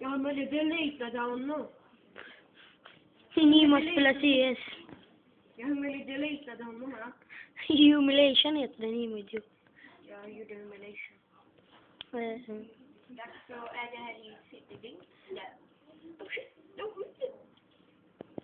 Jag vill delete den nu. Ni måste spela CS. Jag vill delete den nu. Humiliation heter den i mitt jobb. Jag gjorde humiliation. Mm. Dags så är det här i City. Ja.